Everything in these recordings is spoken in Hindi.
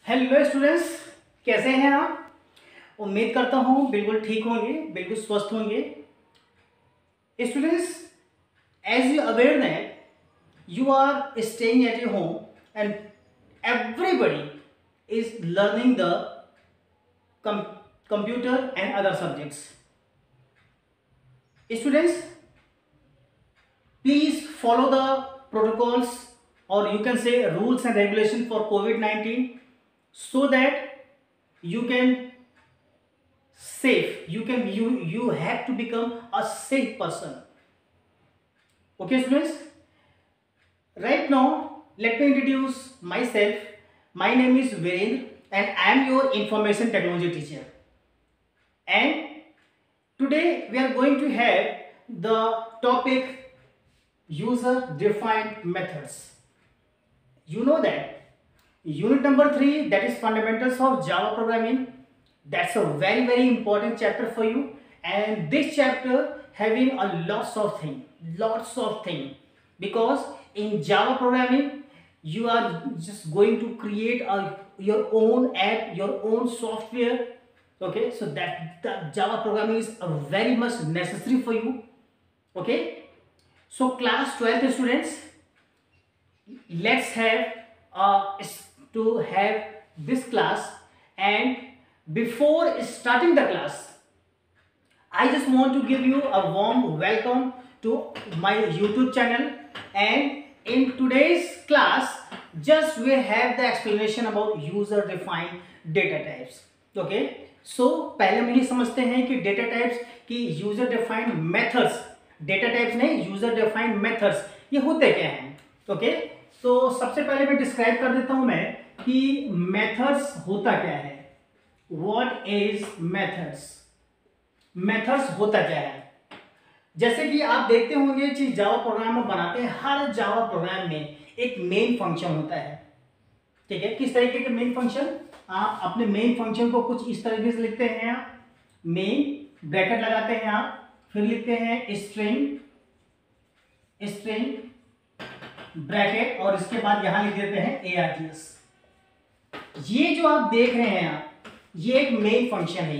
हेलो स्टूडेंट्स, कैसे हैं आप? उम्मीद करता हूँ बिल्कुल ठीक होंगे, बिल्कुल स्वस्थ होंगे। Students, as you aware that you are staying at your home and everybody is learning the computer and other subjects. Students, please follow the protocols, or you can say rules and regulation for COVID-19, so that you can safe, you have to become a safe person. Okay students, right now let me introduce myself. My name is Virendra and I am your information technology teacher, and today we are going to have the topic user defined methods. You know that unit number 3, that is fundamentals of Java programming. That's a very important chapter for you, and this chapter having a lots of thing, because in Java programming you are just going to create your own app, your own software. Okay, so that Java programming is very much necessary for you. Okay, so class 12th students, let's have this class. And before starting the class, I just want to give you a warm welcome to my YouTube channel. And in today's class, just we have the explanation about user defined data types. Okay, so पहले हम ये समझते हैं कि डेटा टाइप्स की user defined methods, data types नहीं, यूजर डिफाइंड मेथड्स ये होते क्या हैं. ओके, तो सबसे पहले मैं डिस्क्राइब कर देता हूं मैं कि मेथड्स होता क्या है. What is methods? मेथड्स होता क्या है? जैसे कि आप देखते होंगे कि जावा प्रोग्राम में बनाते हैं, हर जावा प्रोग्राम में एक मेन फंक्शन होता है. ठीक है, किस तरीके के मेन फंक्शन? आप अपने मेन फंक्शन को कुछ इस तरीके से लिखते हैं. आप मेन ब्रैकेट लगाते हैं, आप फिर लिखते हैं स्ट्रिंग ब्रैकेट, और इसके बाद यहां लिख देते हैं args. ये जो आप देख रहे हैं आप, ये एक मेन फंक्शन है.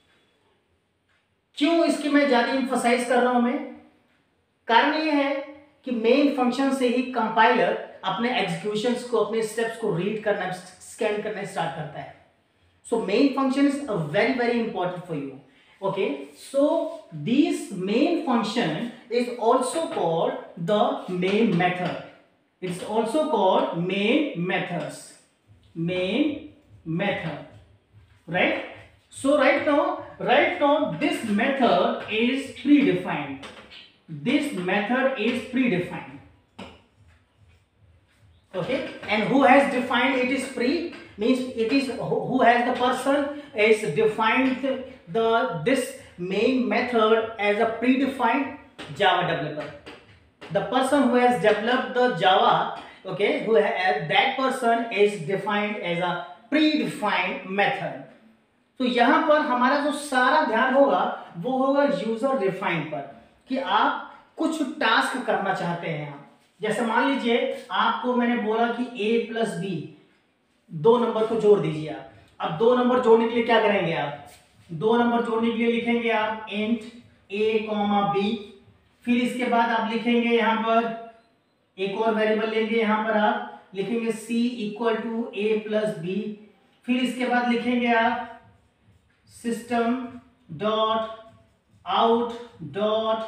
क्यों इसकी मैं ज्यादा इंफोसाइज कर रहा हूं मैं? कारण ये है कि मेन फंक्शन से ही कंपाइलर अपने एग्जीक्यूशंस को, अपने स्टेप्स को रीड करना, स्कैन करना स्टार्ट करता है. So main function is very important for you. Okay, so this main function is also called the main method. It's also called main methods. Main method, right? So right now this method is predefined. This method is predefined. Okay, and who has defined it is pre? Means it is who has the person is defined this main method as a predefined Java developer. The person who has developed the Java, okay, that person is defined as a predefined method. तो यहाँ पर हमारा जो सारा ध्यान होगा वो होगा यूजर डिफाइंड पर, कि आप कुछ टास्क करना चाहते हैं. आप जैसे मान लीजिए आपको मैंने बोला कि a + b 2 नंबर को जोड़ दीजिए. आप अब 2 नंबर जोड़ने के लिए क्या करेंगे? आप 2 नंबर जोड़ने के लिए लिखेंगे आप इंट a, b. फिर इसके बाद आप लिखेंगे यहाँ पर एक और वेरिएबल लेंगे, यहाँ पर आप लिखेंगे c = a + b. फिर इसके बाद लिखेंगे आप system dot out dot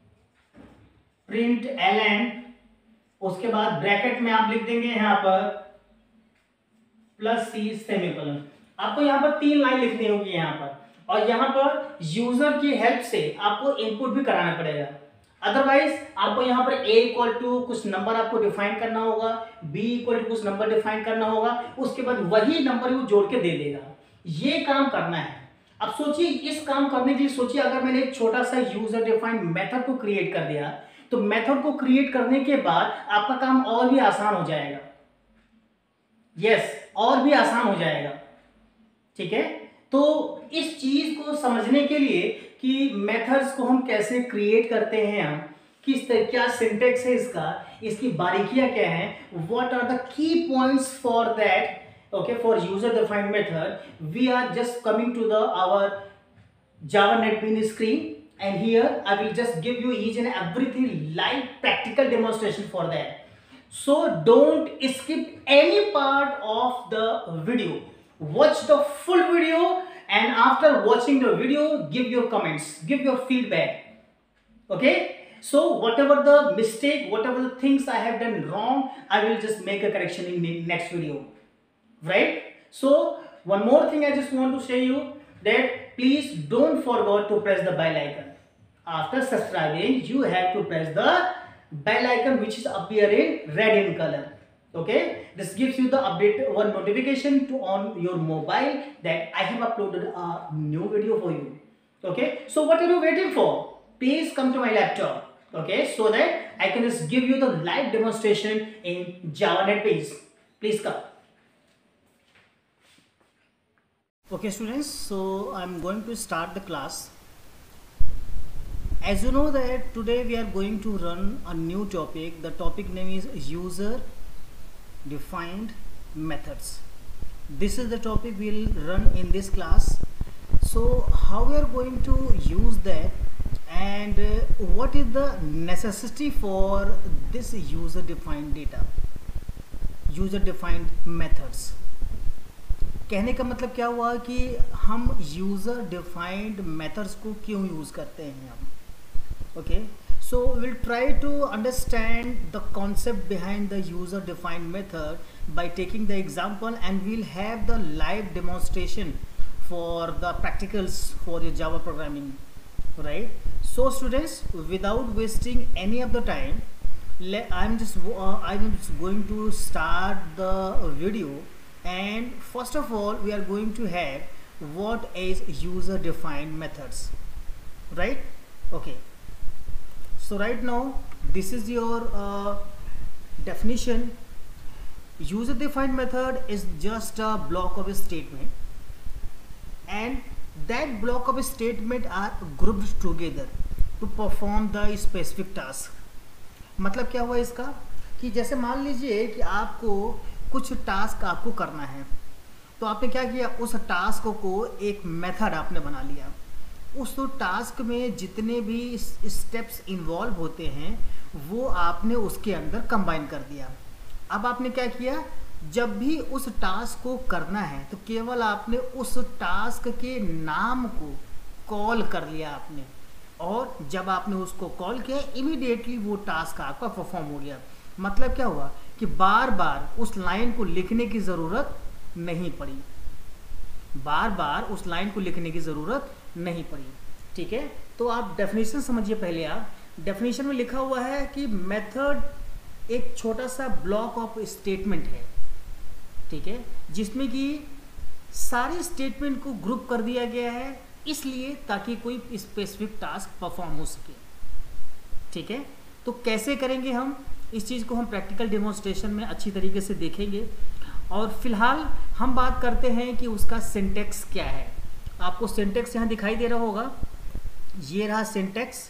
println. उसके बाद ब्रैकेट में आप लिख देंगे यहाँ पर +c सेमीकोलन. आपको यहाँ पर 3 लाइन लिखनी होगी यहाँ पर, और यहाँ पर यूजर की हेल्प से आपको इनपुट भी कराना पड़ेगा. अदरवाइज आपको यहाँ पर a = कुछ नंबर आपको डिफाइन करना होगा, b = कुछ नंबर डिफाइन करना होगा, उसके बाद वही नंबर वो जोड़ के दे देगा. ये काम करना है. अब सोचिए, इस काम करने के लिए सोचिए, अगर मैंने एक छोटा सा यूजर डिफाइंड मेथड को क्रिएट कर दिया, तो मेथड को क्रिएट करने के बाद आपका काम और भी आसान हो जाएगा. यस, और भी आसान हो जाएगा. ठीक है, तो इस चीज को समझने के लिए कि मेथड्स को हम कैसे क्रिएट करते हैं, हम किस तरह, क्या सिंटेक्स है इसका, इसकी बारीकियां क्या हैं, what are the key points for that, Okay, for user defined method, we are just coming to our Java NetBeans screen, and here I will just give you each and everything live practical demonstration for that. So don't skip any part of the video. Watch the full video, and after watching the video, give your comments, give your feedback. Okay, so whatever the mistake, whatever the things I have done wrong, I will just make a correction in the next video, right? So one more thing I just want to say you, that please don't forget to press the bell icon. After subscribing, you have to press the bell icon which is appear in red in color. Okay, this gives you the update one notification to on your mobile that I have uploaded a new video for you. Okay, so what are you waiting for? Please come to my laptop, okay, so that I can just give you the live demonstration in Java NetBeans. Please come. Okay students, so I'm going to start the class. As you know that today we are going to run a new topic. The topic name is user defined methods. This is the topic we'll run in this class. So how we are going to use that, and what is the necessity for this user defined data, user defined methods. कहने का मतलब क्या हुआ कि हम यूज़र डिफाइंड मेथड्स को क्यों यूज़ करते हैं हम. Okay, so will try to understand the concept behind the user defined method by taking the example, and we'll have the live demonstration for the practicals for your Java programming, right? So students, without wasting any of the time, I'm just going to start the video. And first of all, we are going to have what is user defined methods, right? Okay, so right now this is your definition. User defined method is just a block of a statement, and that block of a statement are grouped together to perform the specific task. मतलब क्या हुआ इसका कि जैसे मान लीजिए कि आपको कुछ टास्क आपको करना है, तो आपने क्या किया, उस टास्क को एक मेथड आपने बना लिया. उस टास्क में जितने भी स्टेप्स इन्वॉल्व होते हैं वो आपने उसके अंदर कंबाइन कर दिया. अब आपने क्या किया, जब भी उस टास्क को करना है तो केवल आपने उस टास्क के नाम को कॉल कर लिया आपने, और जब आपने उसको कॉल किया इमीडिएटली वो टास्क आपका परफॉर्म हो गया. मतलब क्या हुआ कि बार बार उस लाइन को लिखने की ज़रूरत नहीं पड़ी, बार बार उस लाइन को लिखने की ज़रूरत नहीं पड़ी. ठीक है, तो आप डेफिनेशन समझिए. पहले आप डेफिनेशन में लिखा हुआ है कि मेथड एक छोटा सा ब्लॉक ऑफ स्टेटमेंट है, ठीक है, जिसमें कि सारे स्टेटमेंट को ग्रुप कर दिया गया है, इसलिए ताकि कोई स्पेसिफिक टास्क परफॉर्म हो सके. ठीक है, तो कैसे करेंगे हम इस चीज़ को, हम प्रैक्टिकल डेमोन्स्ट्रेशन में अच्छी तरीके से देखेंगे. और फिलहाल हम बात करते हैं कि उसका सिंटेक्स क्या है. आपको सिंटेक्स यहाँ दिखाई दे रहा होगा, ये रहा सिंटेक्स,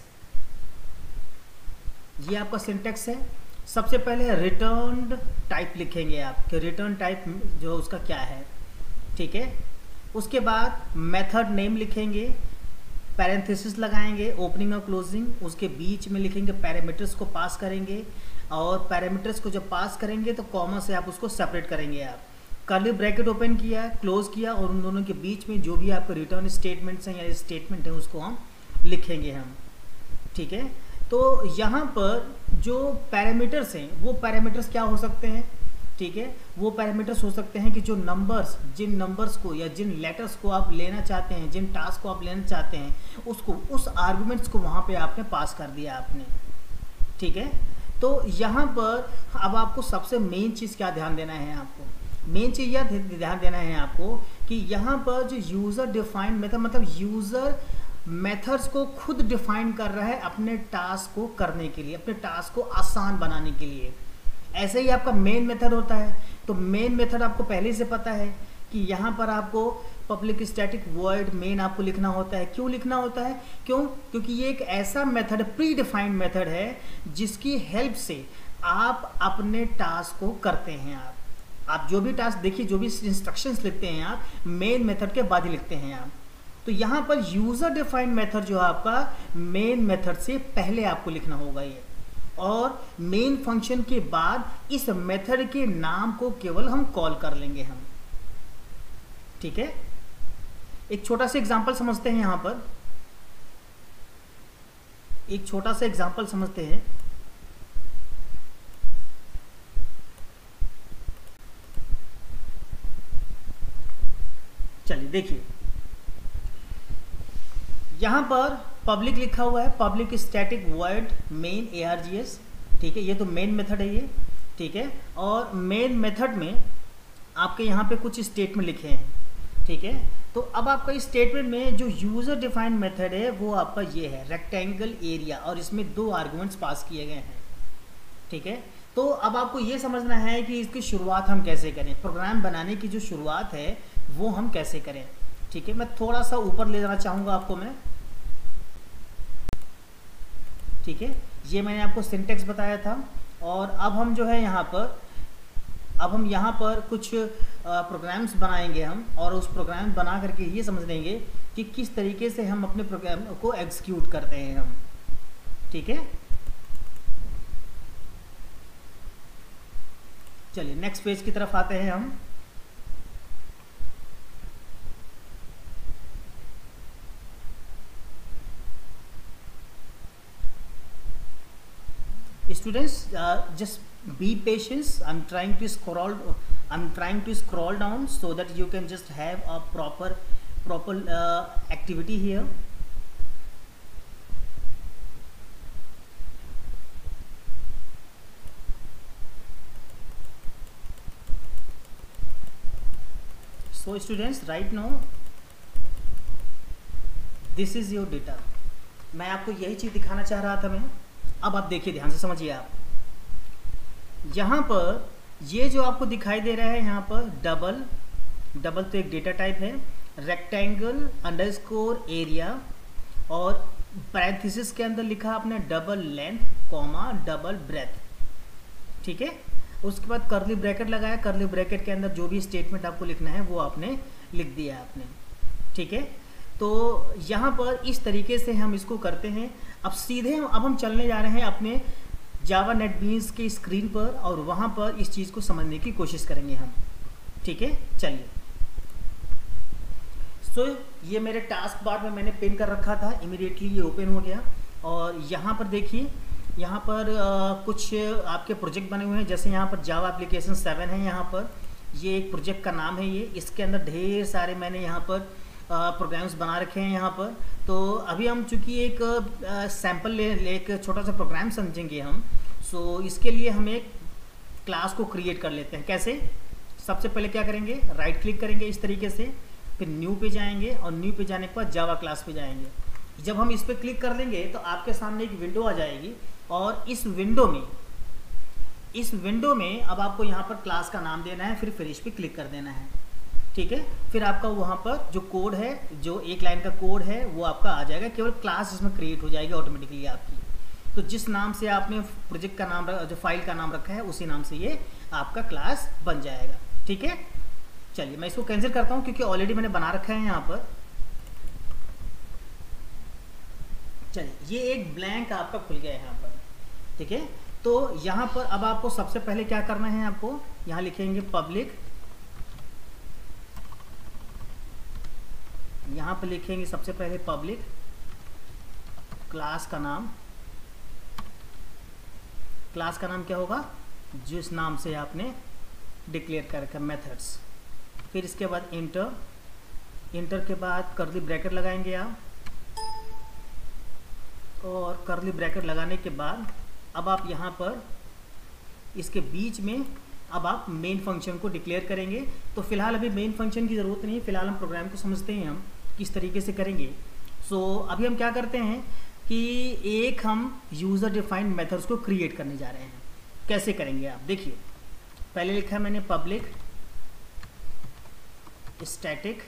ये आपका सिंटेक्स है. सबसे पहले रिटर्न टाइप लिखेंगे आप कि रिटर्न टाइप जो उसका क्या है. ठीक है, उसके बाद मेथड नेम लिखेंगे, पैरेंथेसिस लगाएंगे, ओपनिंग और क्लोजिंग, उसके बीच में लिखेंगे पैरामीटर्स को पास करेंगे, और पैरामीटर्स को जब पास करेंगे तो कॉमा से आप उसको सेपरेट करेंगे. आप कर्ली ब्रैकेट ओपन किया, क्लोज किया, और उन दोनों के बीच में जो भी आपके रिटर्न स्टेटमेंट्स हैं या स्टेटमेंट है उसको हम लिखेंगे हम. ठीक है, तो यहाँ पर जो पैरामीटर्स हैं वो पैरामीटर्स क्या हो सकते हैं. ठीक है, वो पैरामीटर्स हो सकते हैं कि जो नंबर्स, जिन नंबर्स को या जिन लेटर्स को आप लेना चाहते हैं, जिन टास्क को आप लेना चाहते हैं, उसको उस आर्गुमेंट्स को वहाँ पे आपने पास कर दिया आपने. ठीक है, तो यहाँ पर अब आपको सबसे मेन चीज़ क्या ध्यान देना है, आपको मेन चीज़ यह ध्यान देना है आपको कि यहाँ पर जो यूज़र डिफाइंड मेथड, मतलब यूज़र मेथड्स को खुद डिफाइन कर रहा है अपने टास्क को करने के लिए, अपने टास्क को आसान बनाने के लिए. ऐसे ही आपका मेन मेथड होता है. तो मेन मेथड आपको पहले से पता है कि यहाँ पर आपको पब्लिक स्टैटिक वॉइड मेन आपको लिखना होता है. क्यों लिखना होता है, क्यों, क्योंकि ये एक ऐसा मेथड, प्री डिफाइंड मेथड है जिसकी हेल्प से आप अपने टास्क को करते हैं आप. आप जो भी टास्क देखिए, जो भी इंस्ट्रक्शंस लिखते हैं आप मेन मेथड के बाद ही लिखते हैं आप। तो यहाँ पर यूजर डिफाइंड मेथड जो है आपका मेन मेथड से पहले आपको लिखना होगा ये, और मेन फंक्शन के बाद इस मेथड के नाम को केवल हम कॉल कर लेंगे हम। ठीक है, एक छोटा सा एग्जांपल समझते हैं। यहाँ पर एक छोटा सा एग्जांपल समझते हैं। चलिए देखिए, यहां पर पब्लिक लिखा हुआ है, public static void main ARGS। ठीक है, ये तो मेन मेथड है ये। ठीक है, और मेन मेथड में आपके यहाँ पे कुछ स्टेटमेंट लिखे हैं। ठीक है, तो अब आपका इस स्टेटमेंट में जो यूजर डिफाइंड मेथड है वो आपका ये है रेक्टेंगल एरिया, और इसमें 2 आर्गुमेंट्स पास किए गए हैं। ठीक है, तो अब आपको ये समझना है कि इसकी शुरुआत हम कैसे करें, प्रोग्राम बनाने की जो शुरुआत है वो हम कैसे करें। ठीक है, मैं थोड़ा सा ऊपर ले जाना चाहूँगा आपको मैं। ठीक है, ये मैंने आपको सिंटेक्स बताया था, और अब हम जो है यहाँ पर कुछ प्रोग्राम्स बनाएंगे हम, और उस प्रोग्राम बना करके ये समझ लेंगे कि किस तरीके से हम अपने प्रोग्राम को एग्जीक्यूट करते हैं हम। ठीक है, चलिए नेक्स्ट पेज की तरफ आते हैं हम। Students, just be patient. I'm trying to scroll down so that you can just have a proper activity here. So students, right now this is your data. मैं आपको यही चीज दिखाना चाह रहा था मैं। अब आप देखिए, ध्यान से समझिए आप। यहाँ पर ये जो आपको दिखाई दे रहा है, यहाँ पर डबल तो एक डेटा टाइप है, रेक्टेंगल अंडरस्कोर एरिया, और पैरेंथेसिस के अंदर लिखा आपने double length comma double breadth. ठीक है, उसके बाद कर्ली ब्रैकेट लगाया, कर्ली ब्रैकेट के अंदर जो भी स्टेटमेंट आपको लिखना है वो आपने लिख दिया आपने। ठीक है, तो यहाँ पर इस तरीके से हम इसको करते हैं। अब सीधे अब हम चलने जा रहे हैं अपने जावा नेटबीन्स की स्क्रीन पर, और वहाँ पर इस चीज़ को समझने की कोशिश करेंगे हम। ठीक है, चलिए। सो ये मेरे टास्क बार में मैंने पिन कर रखा था, इमीडिएटली ये ओपन हो गया, और यहाँ पर देखिए, यहाँ पर कुछ आपके प्रोजेक्ट बने हुए हैं। जैसे यहाँ पर जावा एप्लीकेशन 7 है, यहाँ पर ये एक प्रोजेक्ट का नाम है ये। इसके अंदर ढेर सारे मैंने यहाँ पर प्रोग्राम्स बना रखे हैं यहाँ पर। तो अभी हम चूँकि एक सैम्पल एक छोटा सा प्रोग्राम समझेंगे हम। सो इसके लिए हम एक क्लास को क्रिएट कर लेते हैं। कैसे? सबसे पहले क्या करेंगे, राइट क्लिक करेंगे इस तरीके से, फिर न्यू पे जाएंगे, और न्यू पे जाने के बाद जावा क्लास पे जाएंगे। जब हम इस पर क्लिक कर देंगे तो आपके सामने एक विंडो आ जाएगी, और इस विंडो में अब आपको यहाँ पर क्लास का नाम देना है, फिर फिनिश पे क्लिक कर देना है। ठीक है, फिर आपका वहाँ पर जो कोड है, जो एक लाइन का कोड है, वो आपका आ जाएगा। केवल क्लास इसमें क्रिएट हो जाएगी ऑटोमेटिकली आपकी। तो जिस नाम से आपने प्रोजेक्ट का नाम, जो फाइल का नाम रखा है, उसी नाम से ये आपका क्लास बन जाएगा। ठीक है, चलिए मैं इसको कैंसिल करता हूँ क्योंकि ऑलरेडी मैंने बना रखा है यहाँ पर। चलिए, ये एक ब्लैंक आपका खुल गया है यहाँ पर। ठीक है, तो यहाँ पर अब आपको सबसे पहले क्या करना है, आपको यहाँ लिखेंगे पब्लिक, यहाँ पर लिखेंगे सबसे पहले पब्लिक क्लास का नाम। क्लास का नाम क्या होगा, जिस नाम से आपने डिक्लेयर कर रखा मेथड्स। फिर इसके बाद इंटर के बाद कर्ली ब्रैकेट लगाएंगे आप, और कर्ली ब्रैकेट लगाने के बाद अब आप यहाँ पर इसके बीच में अब आप मेन फंक्शन को डिक्लेयर करेंगे। तो फिलहाल अभी मेन फंक्शन की ज़रूरत नहीं है, फिलहाल हम प्रोग्राम को समझते हैं हम किस तरीके से करेंगे। सो अभी हम क्या करते हैं कि एक हम यूज़र डिफाइंड मेथड्स को क्रिएट करने जा रहे हैं। कैसे करेंगे आप देखिए, पहले लिखा है मैंने पब्लिक स्टैटिक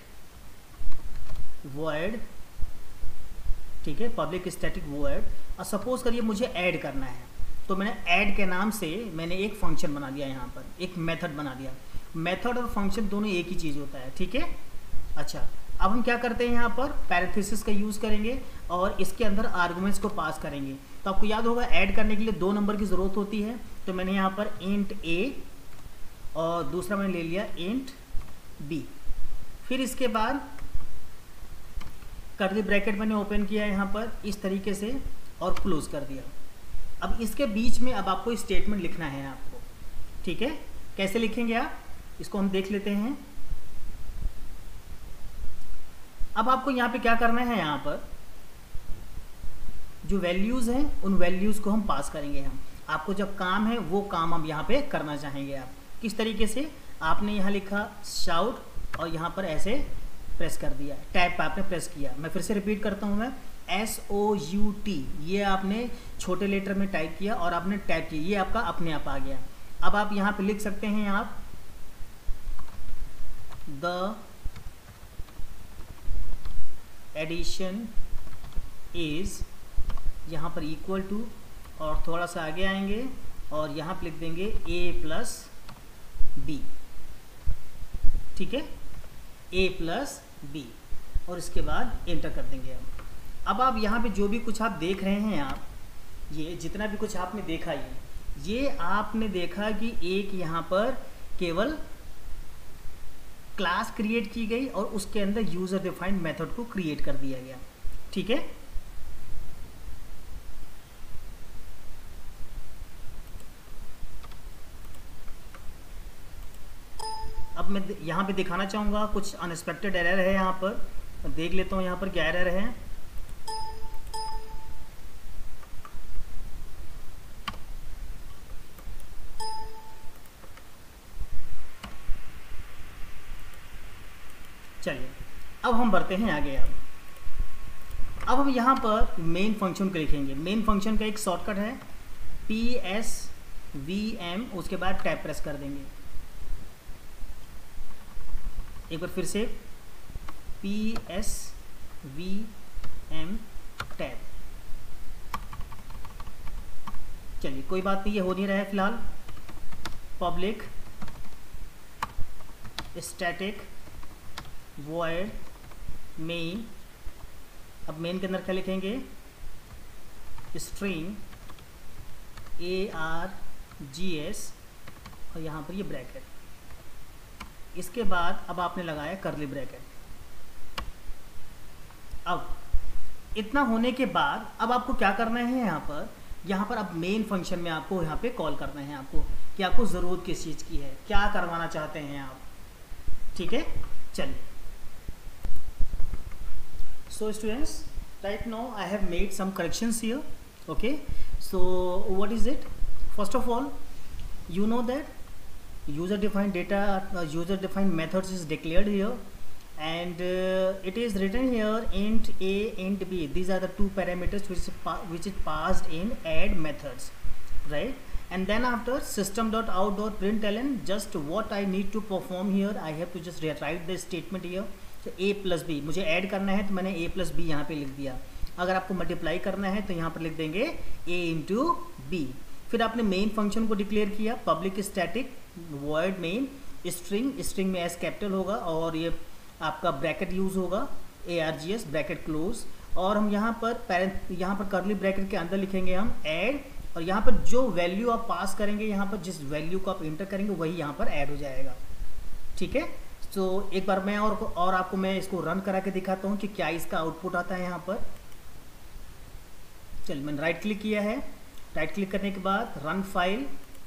वॉइड। ठीक है, पब्लिक स्टैटिक वॉइड, और सपोज करिए मुझे ऐड करना है, तो मैंने ऐड के नाम से मैंने एक फंक्शन बना दिया, यहाँ पर एक मेथड बना दिया। मेथड और फंक्शन दोनों एक ही चीज़ होता है, ठीक है। अच्छा, अब हम क्या करते हैं, यहाँ पर पैरेंथेसिस का यूज़ करेंगे और इसके अंदर आर्गुमेंट्स को पास करेंगे। तो आपको याद होगा ऐड करने के लिए 2 नंबर की ज़रूरत होती है, तो मैंने यहाँ पर इंट ए और दूसरा मैंने ले लिया इंट बी। फिर इसके बाद कर्ली ब्रैकेट मैंने ओपन किया यहाँ पर इस तरीके से और क्लोज कर दिया। अब इसके बीच में अब आपको स्टेटमेंट लिखना है आपको, ठीक है। कैसे लिखेंगे आप, इसको हम देख लेते हैं। अब आपको यहाँ पे क्या करना है, यहाँ पर जो वैल्यूज़ हैं उन वैल्यूज़ को हम पास करेंगे। हम आपको जब काम है वो काम हम यहाँ पे करना चाहेंगे। आप किस तरीके से, आपने यहाँ लिखा शाउट और यहाँ पर ऐसे प्रेस कर दिया, टैब पे आपने प्रेस किया। मैं फिर से रिपीट करता हूँ, मैं SOUT ये आपने छोटे लेटर में टाइप किया और आपने टैप किया, ये आपका अपने आप आ गया। अब आप यहाँ पे लिख सकते हैं आप द एडिशन इज, यहाँ पर इक्वल टू और थोड़ा सा आगे आएंगे और यहाँ पे लिख देंगे A+B, ठीक है, A+B और इसके बाद एंटर कर देंगे हम। अब आप यहाँ पे जो भी कुछ आप देख रहे हैं, आप ये जितना भी कुछ आपने देखा, ये आपने देखा कि एक यहाँ पर केवल क्लास क्रिएट की गई और उसके अंदर यूजर डिफाइंड मेथड को क्रिएट कर दिया गया, ठीक है। अब मैं यहाँ पे दिखाना चाहूँगा कुछ अनएक्सपेक्टेड एरर है, यहाँ पर देख लेता हूँ यहाँ पर क्या एरर है। चलिए अब हम बढ़ते हैं आगे। अब हम यहाँ पर मेन फंक्शन को लिखेंगे। मेन फंक्शन का एक शॉर्टकट है PSVM, उसके बाद टैब प्रेस कर देंगे। एक बार फिर से PSVM टैब। चलिए कोई बात नहीं, ये हो नहीं रहा है फिलहाल। पब्लिक स्टैटिक वॉइड मेन, अब मेन के अंदर क्या लिखेंगे, स्ट्रिंग ARGS और यहाँ पर ये ब्रैकेट, इसके बाद अब आपने लगाया कर्ली ब्रैकेट। अब इतना होने के बाद अब आपको क्या करना है, यहाँ पर अब मेन फंक्शन में आपको यहाँ पे कॉल करना है आपको कि आपको ज़रूरत किस चीज़ की है, क्या करवाना चाहते हैं आप, ठीक है। चलिए, so students, right now I have made some corrections here, okay. So what is it? First of all, you know that user defined data, user defined methods is declared here, and it is written here int A, int B. These are the two parameters which is passed in add methods, right? And then after system.out.println, just what I need to perform here, I have to just rewrite the statement here. तो A+B मुझे ऐड करना है तो मैंने A+B यहाँ पे लिख दिया। अगर आपको मल्टीप्लाई करना है तो यहाँ पर लिख देंगे A × B। फिर आपने मेन फंक्शन को डिक्लेयर किया, public static void main string, string में S कैपिटल होगा और ये आपका ब्रैकेट यूज़ होगा ARGS ब्रैकेट क्लोज, और हम यहाँ पर कर्ली ब्रैकेट के अंदर लिखेंगे हम ऐड, और यहाँ पर जो वैल्यू आप पास करेंगे, यहाँ पर जिस वैल्यू को आप इंटर करेंगे वही यहाँ पर ऐड हो जाएगा, ठीक है। तो एक बार मैं और आपको मैं इसको रन करा के दिखाता हूँ कि क्या इसका आउटपुट आता है यहाँ पर। चलिए, मैंने राइट क्लिक किया है, राइट क्लिक करने के बाद रन फाइल।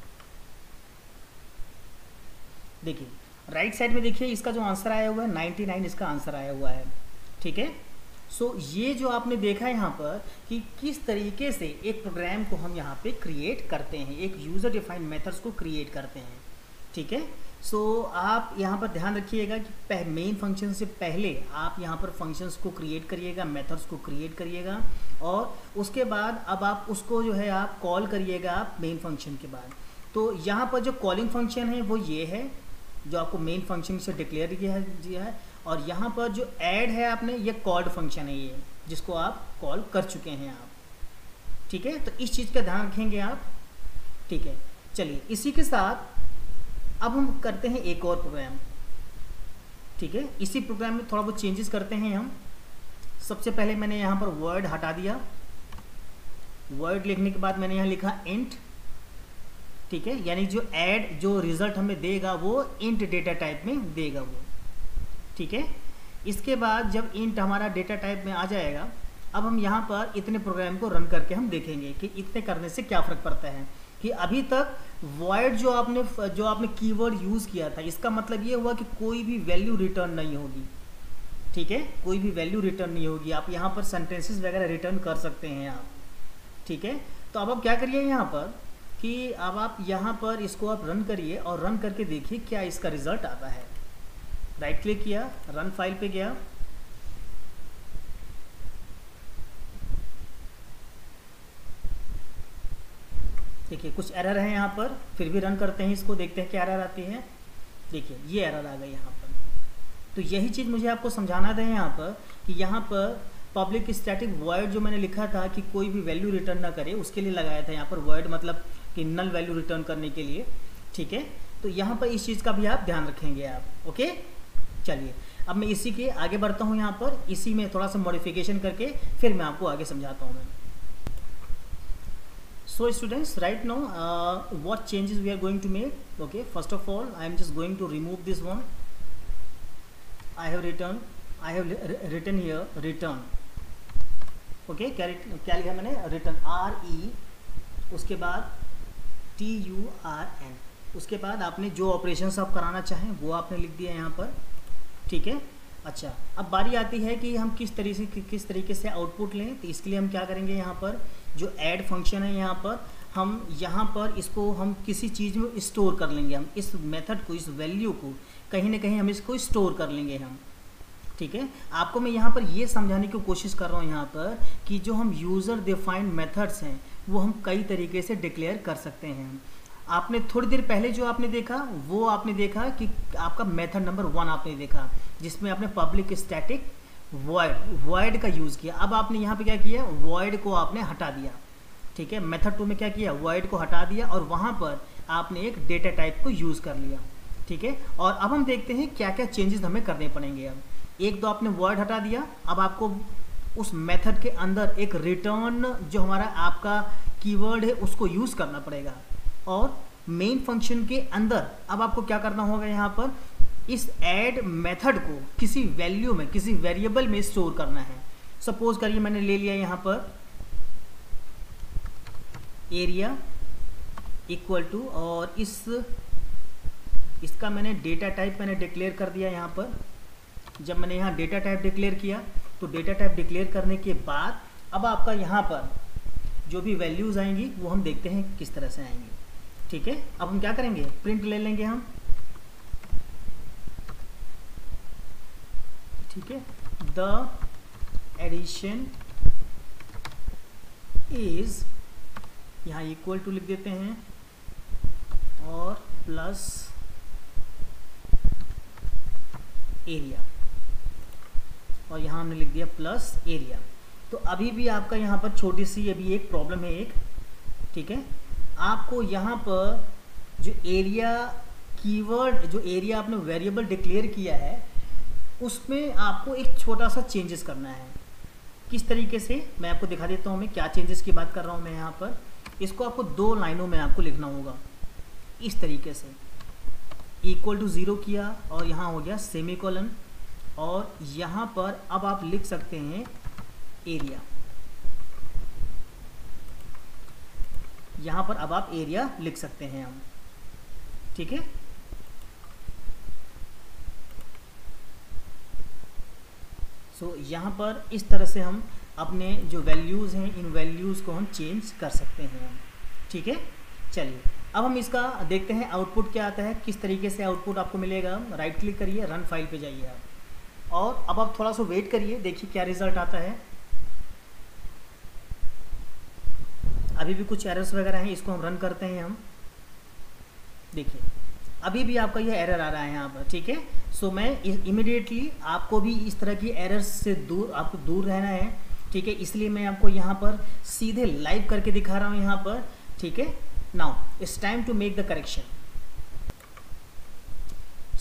देखिए राइट साइड में देखिए इसका जो आंसर आया हुआ है 99 इसका आंसर आया हुआ है, ठीक है। सो ये जो आपने देखा है यहाँ पर कि किस तरीके से एक प्रोग्राम को हम यहाँ पे क्रिएट करते हैं, एक यूज़र डिफाइंड मेथड्स को क्रिएट करते हैं, ठीक है। सो आप यहाँ पर ध्यान रखिएगा कि मेन फंक्शन से पहले आप यहाँ पर फंक्शंस को क्रिएट करिएगा, मेथड्स को क्रिएट करिएगा, और उसके बाद अब आप उसको जो है आप कॉल करिएगा आप मेन फंक्शन के बाद। तो यहाँ पर जो कॉलिंग फंक्शन है वो ये है जो आपको मेन फंक्शन से डिक्लेयर किया है, और यहाँ पर जो ऐड है आपने, ये कॉल्ड फंक्शन है ये, जिसको आप कॉल कर चुके हैं आप, ठीक है। तो इस चीज़ का ध्यान रखेंगे आप, ठीक है। चलिए, इसी के साथ अब हम करते हैं एक और प्रोग्राम, ठीक है। इसी प्रोग्राम में थोड़ा बहुत चेंजेस करते हैं हम। सबसे पहले मैंने यहाँ पर वर्ड हटा दिया, वर्ड लिखने के बाद मैंने यहाँ लिखा इंट, ठीक है, यानी जो ऐड जो रिजल्ट हमें देगा वो इंट डेटा टाइप में देगा वो, ठीक है। इसके बाद जब इंट हमारा डेटा टाइप में आ जाएगा, अब हम यहाँ पर इतने प्रोग्राम को रन करके हम देखेंगे कि इतने करने से क्या फ़र्क पड़ता है। कि अभी तक वॉइड जो आपने कीवर्ड यूज़ किया था, इसका मतलब ये हुआ कि कोई भी वैल्यू रिटर्न नहीं होगी, ठीक है, कोई भी वैल्यू रिटर्न नहीं होगी। आप यहाँ पर सेंटेंसेस वगैरह रिटर्न कर सकते हैं आप, ठीक है। तो अब आप क्या करिए यहाँ पर कि अब आप यहाँ पर इसको आप रन करिए और रन करके देखिए क्या इसका रिजल्ट आता है। राइट क्लिक किया, रन फाइल पे गया, देखिए कुछ एरर है यहाँ पर, फिर भी रन करते हैं इसको, देखते हैं क्या एरर आती है। देखिए ये एरर आ गई यहाँ पर। तो यही चीज़ मुझे आपको समझाना था यहाँ पर कि यहाँ पर पब्लिक स्टैटिक वॉइड जो मैंने लिखा था कि कोई भी वैल्यू रिटर्न ना करे, उसके लिए लगाया था यहाँ पर वॉइड, मतलब कि नल वैल्यू रिटर्न करने के लिए, ठीक है। तो यहाँ पर इस चीज़ का भी आप ध्यान रखेंगे आप, ओके। चलिए अब मैं इसी के आगे बढ़ता हूँ, यहाँ पर इसी में थोड़ा सा मॉडिफिकेशन करके फिर मैं आपको आगे समझाता हूँ मैं। So students, right now what changes we are going to make? Okay, first of all I am just going to remove this one. I have written here return, okay, क्या लिखा मैंने, return, RE, उसके बाद TURN, उसके बाद आपने जो ऑपरेशंस आप कराना चाहें वो आपने लिख दिया यहाँ पर, ठीक है। अच्छा, अब बारी आती है कि हम किस तरीके से आउटपुट लें। तो इसके लिए हम क्या करेंगे, यहाँ पर जो ऐड फंक्शन है यहाँ पर हम यहाँ पर इसको हम किसी चीज़ में स्टोर कर लेंगे। हम इस मेथड को, इस वैल्यू को कहीं ना कहीं हम इसको स्टोर कर लेंगे हम, ठीक है। आपको मैं यहाँ पर ये समझाने की कोशिश कर रहा हूँ यहाँ पर कि जो हम यूज़र डिफाइंड मेथड्स हैं वो हम कई तरीके से डिक्लेयर कर सकते हैं। आपने थोड़ी देर पहले जो आपने देखा वो आपने देखा कि आपका मेथड नंबर 1 आपने देखा जिसमें आपने पब्लिक स्टैटिक वॉइड का यूज़ किया। अब आपने यहाँ पे क्या किया, वॉइड को आपने हटा दिया, ठीक है। मेथड 2 में क्या किया, वॉइड को हटा दिया और वहाँ पर आपने एक डेटा टाइप को यूज़ कर लिया, ठीक है। और अब हम देखते हैं क्या क्या चेंजेस हमें करने पड़ेंगे। अब एक तो आपने वॉइड हटा दिया, अब आपको उस मेथड के अंदर एक रिटर्न जो हमारा आपका कीवर्ड है उसको यूज़ करना पड़ेगा। और मेन फंक्शन के अंदर अब आपको क्या करना होगा, यहाँ पर इस ऐड मेथड को किसी वैल्यू में, किसी वेरिएबल में स्टोर करना है। सपोज करिए मैंने ले लिया यहाँ पर एरिया इक्वल टू, और इसका मैंने डेटा टाइप मैंने डिक्लेयर कर दिया यहाँ पर। जब मैंने यहाँ डेटा टाइप डिक्लेयर किया तो डेटा टाइप डिक्लेयर करने के बाद अब आपका यहाँ पर जो भी वैल्यूज़ आएंगी वो हम देखते हैं किस तरह से आएंगी, ठीक है। अब हम क्या करेंगे, प्रिंट ले लेंगे हम, ठीक है। द एडिशन इज, यहाँ इक्वल टू लिख देते हैं और प्लस एरिया, और यहाँ हमने लिख दिया प्लस एरिया। तो अभी भी आपका यहाँ पर छोटी सी अभी एक प्रॉब्लम है एक, ठीक है। आपको यहाँ पर जो एरिया कीवर्ड, जो एरिया आपने वेरिएबल डिक्लेयर किया है उसमें आपको एक छोटा सा चेंजेस करना है। किस तरीके से मैं आपको दिखा देता हूँ, मैं क्या चेंजेस की बात कर रहा हूँ मैं यहाँ पर। इसको आपको 2 लाइनों में आपको लिखना होगा इस तरीके से, इक्वल टू 0 किया और यहाँ हो गया सेमीकोलन, और यहाँ पर अब आप लिख सकते हैं एरिया, यहाँ पर अब आप एरिया लिख सकते हैं हम, ठीक है। सो यहाँ पर इस तरह से हम अपने जो वैल्यूज़ हैं इन वैल्यूज़ को हम चेंज कर सकते हैं, ठीक है। चलिए अब हम इसका देखते हैं आउटपुट क्या आता है, किस तरीके से आउटपुट आपको मिलेगा। राइट क्लिक करिए, रन फाइल पे जाइए आप, और अब आप थोड़ा सा वेट करिए, देखिए क्या रिजल्ट आता है। अभी भी कुछ एरर्स वगैरह हैं, इसको हम रन करते हैं हम, देखिए अभी भी आपका यह एरर आ रहा है यहाँ पर, ठीक है। सो मैं इमीडिएटली आपको भी इस तरह की एरर्स से आपको दूर रहना है, ठीक है। इसलिए मैं आपको यहाँ पर सीधे लाइव करके दिखा रहा हूँ यहाँ पर, ठीक है। Now it's time to make the correction.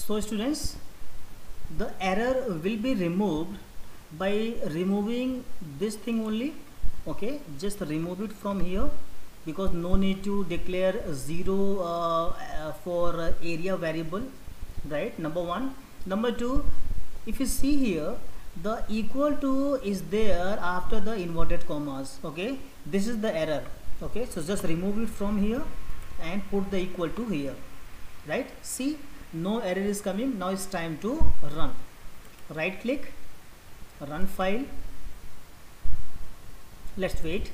So students, the error will be removed by removing this thing only. Okay, just remove it from here, because no need to declare 0 for area variable, right? Number one. Number two, if you see here, the equal to is there after the inverted commas. Okay, this is the error. Okay, so just remove it from here and put the equal to here, right? See, no error is coming. Now it's time to run. Right click, run file. Let's wait.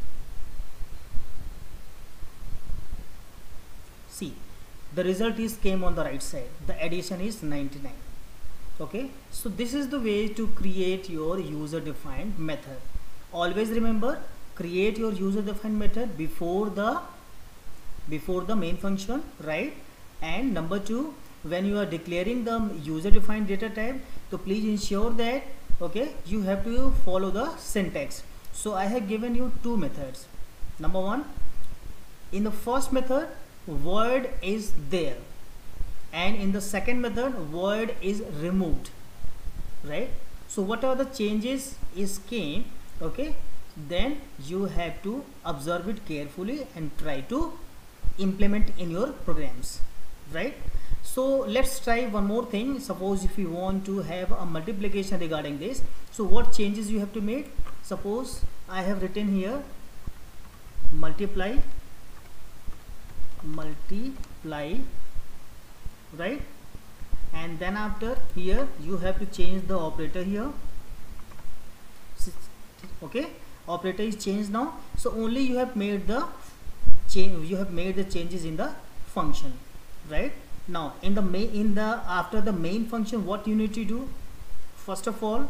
See, the result is came on the right side. The addition is 99. Okay, so this is the way to create your user defined method. Always remember, create your user defined method before the main function, right? And number two, when you are declaring the user defined data type, so please ensure that, okay, you have to follow the syntax. So I have given you two methods. Number one, in the first method, void is there, and in the second method, void is removed, right? So whatever the changes is came, okay, then you have to observe it carefully and try to implement in your programs, right? So let's try one more thing. Suppose if you want to have a multiplication regarding this, so what changes you have to make? Suppose I have written here multiply, right? And then after here you have to change the operator here. Okay, operator is changed now. So only you have made the changes in the function, right? Now after the main function, what you need to do? First of all,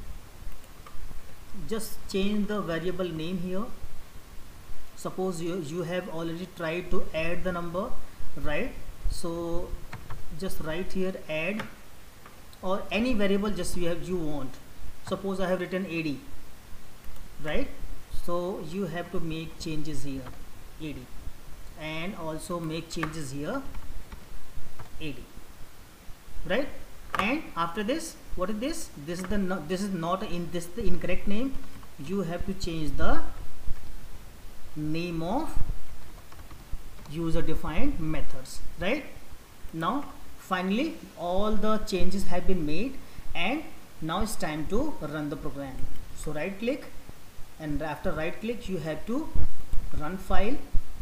just change the variable name here. Suppose you have already tried to add the number, right? So just write here add, or any variable just you want. Suppose I have written AD, right? So you have to make changes here AD, and also make changes here AD, right? And after this, what is this? This is not the incorrect name. You have to change the name of user defined methods, right? Now finally all the changes have been made, and now it's time to run the program. So right click, and after right click you have to run file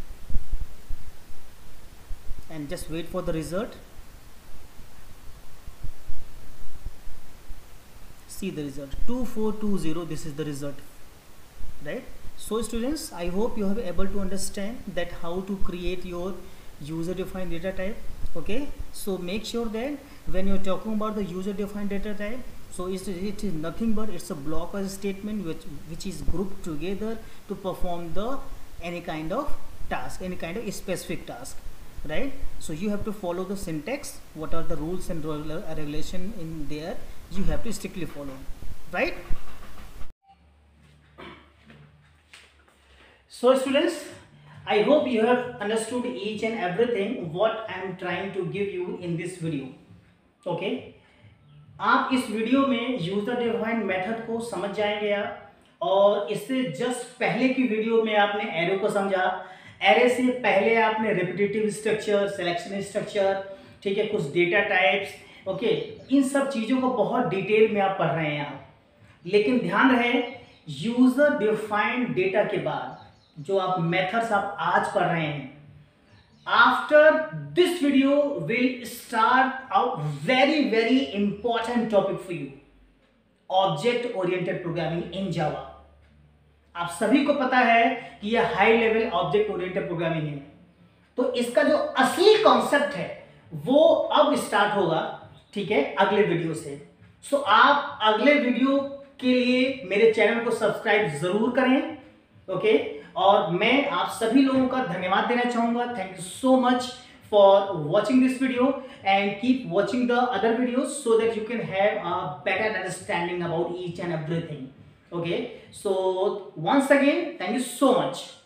and just wait for the result. See the result 2420. This is the result, right? So students, I hope you have able to understand that how to create your user defined data type. Okay, so make sure that when you're talking about the user defined data type, so it is nothing but it's a block or a statement which is grouped together to perform the any kind of task, any kind of specific task, right? So you have to follow the syntax. What are the rules and regulation in there, you have to strictly follow, right? So students, I hope you have understood each and everything what I am trying to give you in this video. Okay, आप इस वीडियो में यूजर डिफाइंड मेथड को समझ जाएंगे आप, और इससे जस्ट पहले की वीडियो में आपने एरे को समझा। एरे से पहले आपने रिपीटेटिव स्ट्रक्चर, सिलेक्शन स्ट्रक्चर, ठीक है, कुछ डेटा टाइप्स, ओके, इन सब चीज़ों को बहुत डिटेल में आप पढ़ रहे हैं आप। लेकिन ध्यान रहे, यूजर डिफाइंड डेटा के बाद जो आप मेथड्स आप आज पढ़ रहे हैं, after this video will start a very important topic for you, object oriented programming in Java. आप सभी को पता है कि यह high level object oriented programming है, तो इसका जो असली कॉन्सेप्ट है वो अब स्टार्ट होगा, ठीक है, अगले वीडियो से। सो आप अगले वीडियो के लिए मेरे चैनल को सब्सक्राइब जरूर करें, ओके। और मैं आप सभी लोगों का धन्यवाद देना चाहूंगा। Thank you so much for watching this video, and keep watching the other videos so that you can have a better understanding about each and everything, okay? So once again, thank you so much.